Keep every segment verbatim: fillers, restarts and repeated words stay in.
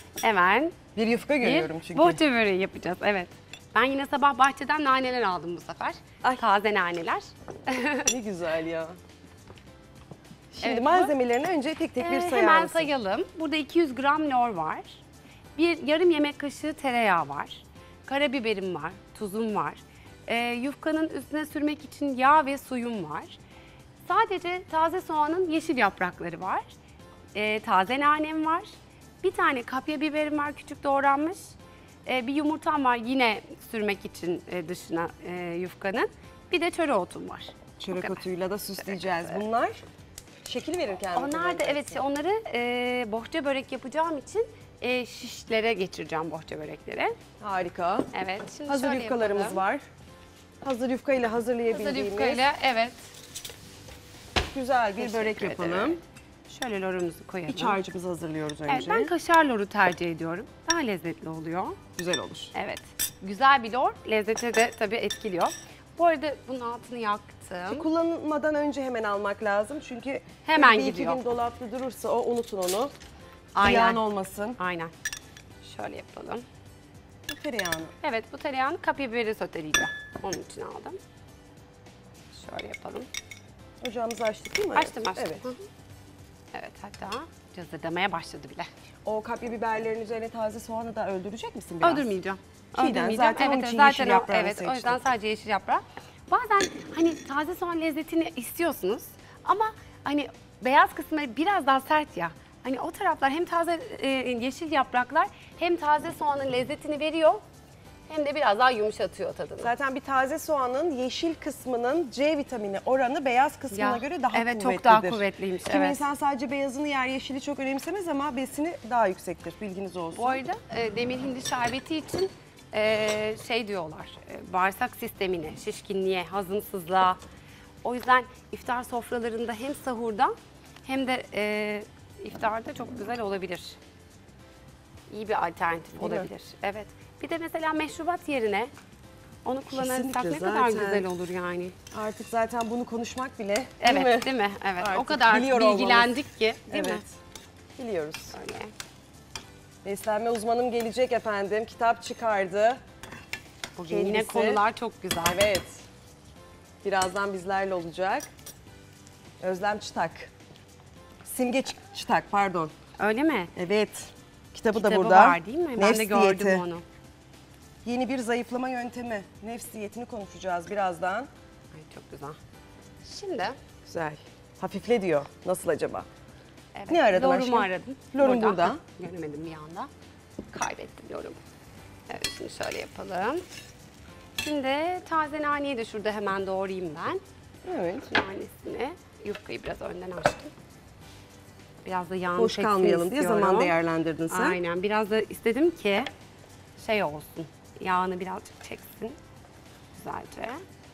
hemen Bir yufka görüyorum bir çünkü. bohça böreği yapacağız. Evet. Ben yine sabah bahçeden naneler aldım bu sefer. Ay. Taze naneler. Ne güzel ya. Şimdi Evet, bu- malzemelerini önce tek tek bir Ee, sayar hemen mısın? sayalım. Burada iki yüz gram lor var. Bir yarım yemek kaşığı tereyağı var. Karabiberim var, tuzum var. Ee, yufkanın üstüne sürmek için yağ ve suyum var. Sadece taze soğanın yeşil yaprakları var. Ee, taze nanem var. Bir tane kapya biberim var, küçük doğranmış. Ee, bir yumurtam var yine sürmek için e, dışına e, yufkanın. Bir de çöre otum var. Bu Çörek kadar. otuyla da süsleyeceğiz. Bunlar şekil verirken mi Onlar da kullanacağız? evet onları e, bohça börek yapacağım için e, şişlere geçireceğim bohça börekleri. Harika. Evet. Şimdi Hazır şöyle yufkalarımız yapalım. var. Hazır yufkayla Hazır hazırlayabildiğimiz yufkayla evet. güzel bir Teşekkür börek ederim. yapalım. Şöyle lorumuzu koyalım. İç harcımızı hazırlıyoruz önce. Evet, ben kaşar loru tercih ediyorum. Daha lezzetli oluyor. Güzel olur. Evet. Güzel bir lor lezzeti de tabii etkiliyor. Bu arada bunun altını yaktım. Kullanılmadan önce hemen almak lazım çünkü Hemen bir iki gidiyor. gün dolapta durursa o unutun onu. Aynen. Ziyan olmasın. Aynen. Şöyle yapalım. Tereyağını. Evet, bu tereyağını kapya biberi soteleyeceğim. Onun için aldım. Şöyle yapalım. Ocağımızı açtık değil mi? Açtım açtım. Evet. Hı hı. Evet, hatta cızırdamaya başladı bile. O kapya biberlerin üzerine taze soğanı da öldürecek misin biraz? Öldürmeyeceğim. Çiğden, Öldürmeyeceğim. zaten onun evet, için zaten yeşil o- yaprağını Evet, o seçtim. yüzden sadece yeşil yaprak. Bazen hani taze soğan lezzetini istiyorsunuz ama hani beyaz kısmı biraz daha sert ya. Hani o taraflar hem taze e, yeşil yapraklar hem taze soğanın lezzetini veriyor hem de biraz daha yumuşatıyor tadını. Zaten bir taze soğanın yeşil kısmının C vitamini oranı beyaz kısmına Ya, göre daha evet, kuvvetlidir. çok daha kuvvetliymiş, Kimi evet. insan sadece beyazını yer, yeşili çok önemsemez ama besini daha yüksektir. Bilginiz olsun. Bu arada e, demir hindi şerbeti için e, şey diyorlar, e, bağırsak sistemine, şişkinliğe, hazımsızlığa. O yüzden iftar sofralarında hem sahurda hem de e, iftarda çok güzel olabilir. İyi bir alternatif Değil mi? olabilir. Evet. Bir de mesela meşrubat yerine onu kullanırsak Kesinlikle, ne kadar zaten. güzel olur yani. Artık zaten bunu konuşmak bile değil Evet, mi? değil mi? Evet. O Artık kadar biliyor olmamız. bilgilendik ki, değil Evet. mi? Biliyoruz. Öyle. Beslenme uzmanım gelecek efendim. Kitap çıkardı. Bugün yine Kendisi- konular çok güzel. Evet. Birazdan bizlerle olacak. Özlem Çıtak. Simge Çı- Çıtak pardon. Öyle mi? Evet. Kitabı, da Kitabı burada. var değil mi? Ben Nefs de gördüm diyeti. onu. Yeni bir zayıflama yöntemi. Nefs diyetini konuşacağız birazdan. Ay, çok güzel. Şimdi Güzel. Hafifle diyor. Nasıl acaba? evet, Ne aradın lorumu aşkım? aradım. Lorum burada. Hah, göremedim bir anda. Kaybettim lorumu. Evet, şimdi şöyle yapalım. Şimdi taze naneyi de şurada hemen doğrayayım ben. Evet. Nanesini, yufkayı biraz önden açtım. Biraz da yağını Boş çeksin kalmayalım diye istiyorum. zaman değerlendirdin sen. Aynen, biraz da istedim ki şey olsun, yağını birazcık çeksin güzelce.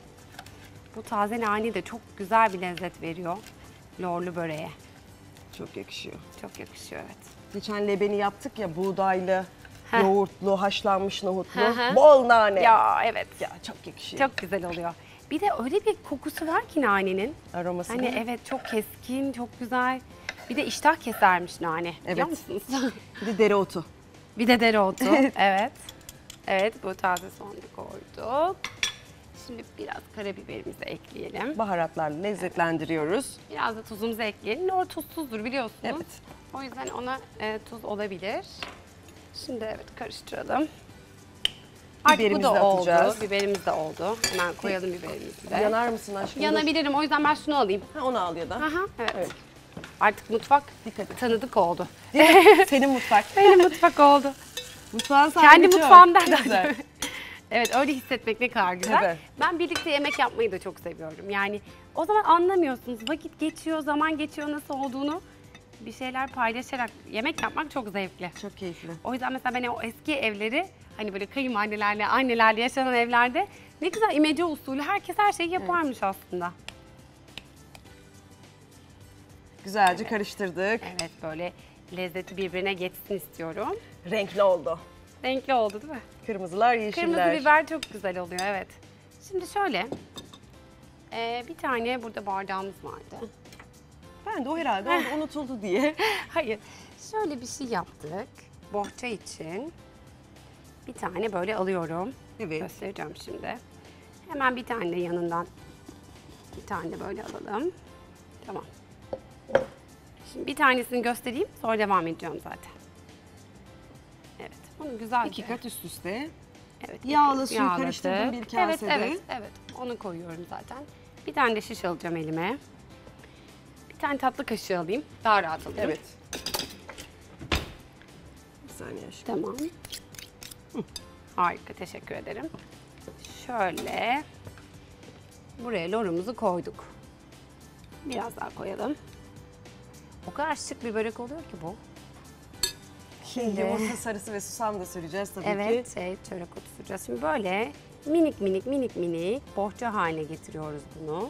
Bu taze nane de çok güzel bir lezzet veriyor lorlu böreğe. Çok yakışıyor. Çok yakışıyor, evet. Geçen lebeni yaptık ya buğdaylı, Heh. yoğurtlu, haşlanmış nohutlu, Hı hı. bol nane. Ya evet, Ya çok yakışıyor. çok güzel oluyor. Bir de öyle bir kokusu var ki nanenin. Aroması. Hani evet, çok keskin, çok güzel. Bir de iştah kesermiş nane, biliyor Evet. musunuz? Bir de dereotu. Bir de dereotu, evet. Evet, bu taze soğanı koyduk. Şimdi biraz karabiberimizi ekleyelim. Baharatlarla lezzetlendiriyoruz. Biraz da tuzumuzu ekleyelim. Lor tuzsuzdur biliyorsunuz. Evet. O yüzden ona e, tuz olabilir. Şimdi evet, karıştıralım. Artık bu Biberimizi da de oldu. atacağız. Biberimiz de oldu. Hemen koyalım biberimizi de. Yanar mısın aşkım? Yanabilirim. O yüzden ben şunu alayım. Ha, onu al ya da. Aha, evet. Evet. Artık mutfak Dikkat et. tanıdık oldu. Senin mutfak. Benim mutfak oldu. Mutfağın sahibi Kendi çok. mutfağımdan Çok da. güzel. Evet, öyle hissetmek ne kadar güzel. Tabii. Ben birlikte yemek yapmayı da çok seviyorum. Yani o zaman anlamıyorsunuz. Vakit geçiyor, zaman geçiyor, nasıl olduğunu. Bir şeyler paylaşarak yemek yapmak çok zevkli. Çok keyifli. O yüzden mesela ben o eski evleri hani böyle kayınvalidelerle, annelerle yaşanan evlerde ne güzel imece usulü herkes her şeyi yaparmış aslında. Güzelce karıştırdık. Evet, böyle lezzeti birbirine geçsin istiyorum. Renkli oldu. Renkli oldu değil mi? Kırmızılar, yeşiller. Kırmızı biber çok güzel oluyor, evet. Şimdi şöyle, e, bir tane burada bardağımız vardı. Ben de o herhalde orada unutuldu diye. Hayır, şöyle bir şey yaptık. bohça için bir tane böyle alıyorum. Evet. Göstereceğim şimdi. Hemen bir tane de yanından bir tane de böyle alalım. Tamam. Şimdi bir tanesini göstereyim, sonra devam edeceğim zaten. Evet, bunu güzel İki bir- kat üst üste. Evet, Yağla suyu yağladık. karıştırdığım bir Evet, kasede. evet, evet. Onu koyuyorum zaten. Bir tane de şiş alacağım elime. Bir tane tatlı kaşığı alayım. Daha rahat alayım. Evet. Bir saniye aşkım. Tamam. Harika, teşekkür ederim. Şöyle buraya lorumuzu koyduk. Biraz daha koyalım. O kadar şık bir börek oluyor ki bu. Şimdi yumurta sarısı ve susam da süreceğiz tabii Evet, ki. şey, çörek otu süreceğiz. Şimdi böyle minik minik minik minik bohça haline getiriyoruz bunu.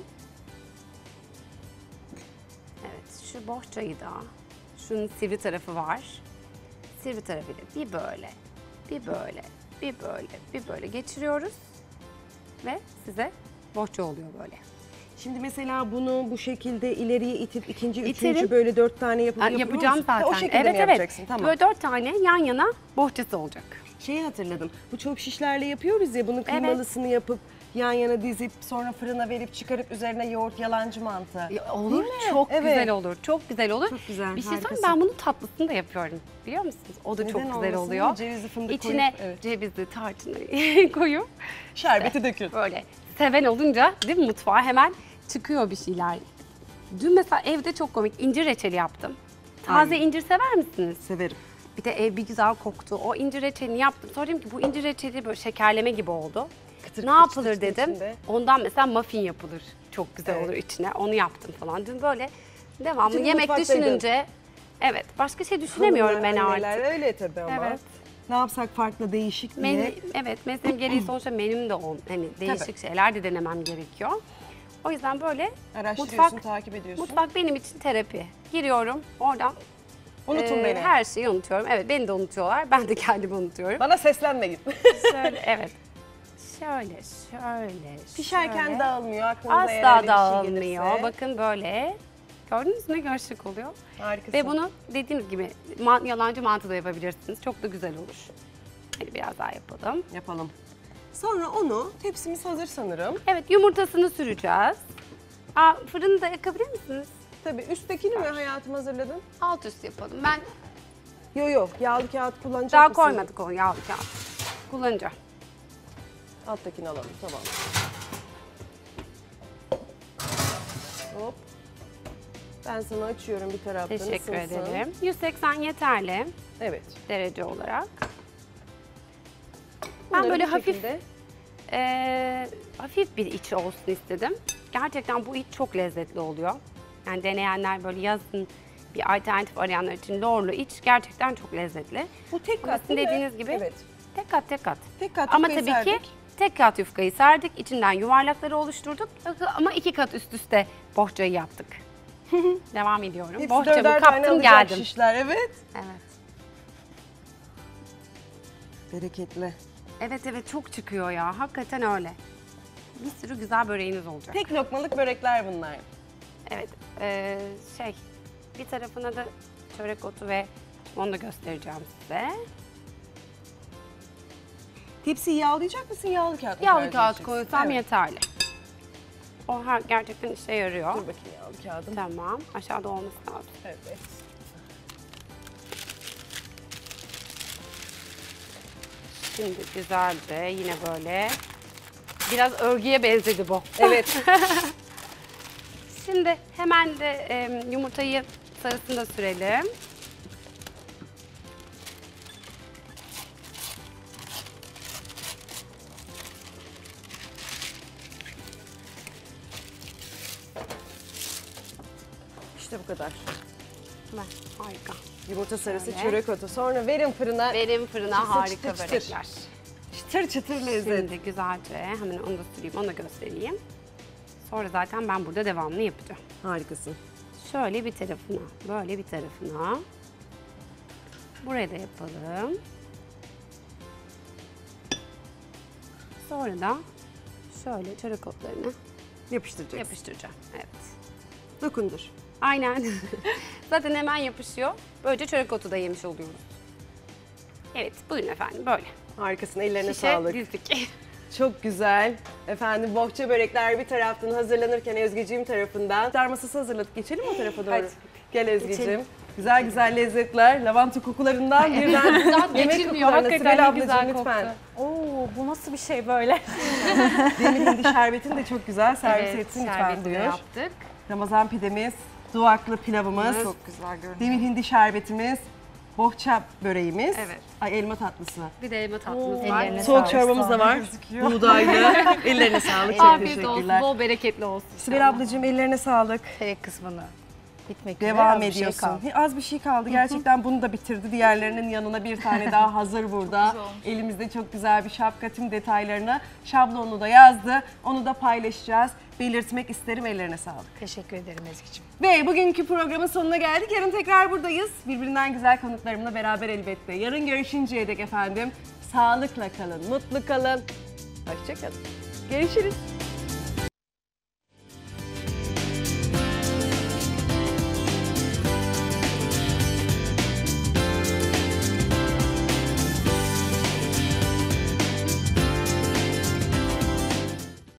Evet, şu bohçayı da, şunun sivri tarafı var. Sivri tarafıyla bir böyle, bir böyle, bir böyle, bir böyle geçiriyoruz. Ve size bohça oluyor böyle. Şimdi mesela bunu bu şekilde ileriye itip ikinci, İterim. üçüncü böyle dört tane yapıp Ha, yapıyor yapacağım musun? Ha, zaten. o şekilde evet mi evet. yapacaksın? Tamam. Böyle dört tane yan yana bohçası olacak. Şeyi hatırladım. Bu çöp şişlerle yapıyoruz ya, bunun kıymalısını yapıp yan yana dizip sonra fırına verip çıkarıp üzerine yoğurt, yalancı mantı. Ya olur, Değil mi? çok Evet. güzel olur. Çok güzel olur. Çok güzel, Bir şey söyleyeyim mi? harikasın. Ben bunun tatlısını da yapıyorum. Biliyor musunuz? O da Neden çok güzel olmasın, oluyor. değil mi? Cevizli fındık İçine koyup, evet. cevizli tarçını koyup Şerbeti dökün. böyle seven olunca değil mi, mutfağa hemen çıkıyor bir şeyler. Dün mesela evde çok komik incir reçeli yaptım. Taze Ay. incir sever misiniz? Severim. Bir de ev bir güzel koktu. O incir reçelini yaptım. Sonra dedim ki bu incir reçeli böyle şekerleme gibi oldu. Kıtır ne kıtır yapılır çıtır dedim. içinde. Ondan mesela muffin yapılır. Çok güzel Evet. olur içine. Onu yaptım falan. Dün böyle devamlı Bütün yemek mutfaktaydın. düşününce evet, başka şey düşünemiyorum ben Hanımlar, artık. anneler öyle tabii ama. Evet. Ne yapsak farklı, değişik diye. Menü, evet, mesleğim gereği sonuçta menüm de on, hani değişik Tabii. şeyler de denemem gerekiyor. O yüzden böyle Araştırıyorsun, mutfak, takip ediyorsun. mutfak benim için terapi. Giriyorum oradan. Unutun e, beni. Her şeyi unutuyorum. Evet, beni de unutuyorlar. Ben de kendimi unutuyorum. Bana seslenmeyin. Şöyle, evet. Şöyle, şöyle, Pişerken şöyle. dağılmıyor. Aklınıza eğer öyle Asla bir şey dağılmıyor. gelirse. Bakın böyle. Gördünüz mü? Karışık oluyor. Harikasın. Ve bunu dediğimiz gibi man- yalancı mantı da yapabilirsiniz. Çok da güzel olur. Hadi biraz daha yapalım. Yapalım. Sonra onu, tepsimiz hazır sanırım. Evet, yumurtasını süreceğiz. Aa, fırını da yakabilir misiniz? Tabii üsttekini mi hayatım hazırladın? Alt üst yapalım. Ben Yok yok, yağlı kağıt kullanacak daha mısın? koymadık o yağlı kağıt. Kullanacağım. Alttakini alalım, tamam. Hop. Ben sana açıyorum bir taraftan. Teşekkür ısınsın. ederim. yüz seksen yeterli Evet. derece olarak. Ben Bunları böyle bu hafif şekilde- Ee, hafif bir iç olsun istedim. Gerçekten bu iç çok lezzetli oluyor. Yani deneyenler, böyle yazın bir alternatif arayanlar için lorlu iç gerçekten çok lezzetli. Bu tek Ama kat sizin değil mi? dediğiniz gibi Evet. tek kat tek kat. Tek kat Ama yufkayı tabii ki serdik. tek kat yufkayı serdik. İçinden yuvarlakları oluşturduk. Ama iki kat üst üste bohçayı yaptık. Devam ediyorum. Hepsi Bohçamı dörder tane kaptım alacak geldim. şişler, evet. Evet. Bereketli. Evet evet, çok çıkıyor ya. Hakikaten öyle. Bir sürü güzel böreğiniz olacak. Tek lokmalık börekler bunlar. Evet, eee, şey, bir tarafına da çörek otu ve onu da göstereceğim size. Tepsiyi yağlayacak mısın, yağlı kağıt mı Yağlı tercih kağıt edeceksin? koysam Evet. yeterli. O her, gerçekten işe yarıyor. Dur bakayım yağlı kağıdım. Tamam, aşağıda olması lazım. Evet. Şimdi güzelce yine böyle, biraz örgüye benzedi bu. Evet. Şimdi hemen de em, yumurtayı sarısını da sürelim. İşte bu kadar. Hemen, harika. Yumurta sarısı, Şöyle. çörek otu. Sonra verin fırına. Verin fırına, Çıtır harika çıtır çıtır. börekler. Çıtır çıtır lezzet. Şimdi güzelce hemen onu da süreyim, onu da göstereyim. Sonra zaten ben burada devamını yapacağım. Harikasın. Şöyle bir tarafına, böyle bir tarafına. Buraya da yapalım. Sonra da şöyle çörek otlarını Yapıştıracaksın. yapıştıracağım. Evet. Dokundur. Aynen. Zaten hemen yapışıyor. Böylece çörek otu da yemiş oluyoruz. Evet, buyurun efendim böyle. Harikasın, ellerine Şişe sağlık. dizdik. Çok güzel. Efendim bohça börekler bir taraftan hazırlanırken Ezgi'ciğim tarafından. İftar masası hazırladık. Geçelim mi o tarafa doğru? Hadi. Gel Ezgi'ciğim. Geçelim. Güzel güzel lezzetler, lavanta kokularından birden yemek geçilmiyor. kokularına. Hakikaten Sibel ne ablacığım güzel lütfen. Oo, bu nasıl bir şey böyle? Demir hindi şerbetini de çok güzel servis Evet, etsin lütfen şerbetini buyur. yaptık. Ramazan pidemiz, duvaklı pilavımız, Çok güzel görünüyor. demir hindi şerbetimiz, bohça böreğimiz, Evet. ay elma tatlısı. Bir de elma tatlımız Oo, var. ellerine Soğuk sağlık, çorbamız da var. gözüküyor. Buğdaylı. Ellerine sağlık. Çok Afiyet olsun, teşekkürler. bol bereketli olsun. Sibel ablacığım ellerine sağlık. Tek kısmını bitmek üzere Devam az bir şey ediyorsun. kaldı. Az bir şey kaldı. Gerçekten bunu da bitirdi. Diğerlerinin yanına bir tane daha hazır burada. Elimizde çok güzel bir şapka, tüm detaylarını, şablonunu da yazdı. Onu da paylaşacağız. Belirtmek isterim. Ellerine sağlık. Teşekkür ederim Ezgi'ciğim. Ve bugünkü programın sonuna geldik. Yarın tekrar buradayız. Birbirinden güzel konuklarımla beraber elbette. Yarın görüşünceye dek efendim sağlıkla kalın, mutlu kalın. Hoşça kalın. Görüşürüz.